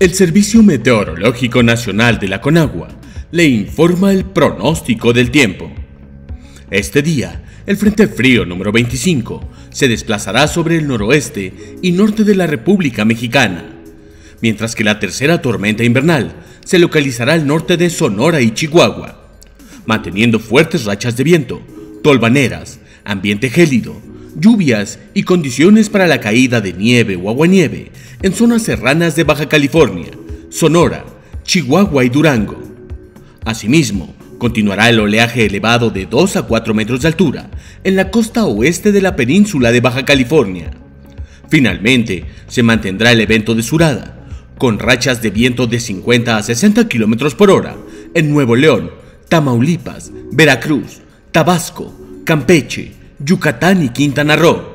El Servicio Meteorológico Nacional de la Conagua le informa el pronóstico del tiempo. Este día, el Frente Frío número 25 se desplazará sobre el noroeste y norte de la República Mexicana, mientras que la tercera tormenta invernal se localizará al norte de Sonora y Chihuahua, manteniendo fuertes rachas de viento, tolvaneras, ambiente gélido, lluvias y condiciones para la caída de nieve o aguanieve en zonas serranas de Baja California, Sonora, Chihuahua y Durango. Asimismo, continuará el oleaje elevado de 2 a 4 metros de altura en la costa oeste de la península de Baja California. Finalmente, se mantendrá el evento de surada, con rachas de viento de 50 a 60 km por hora en Nuevo León, Tamaulipas, Veracruz, Tabasco, Campeche, Yucatán y Quintana Roo.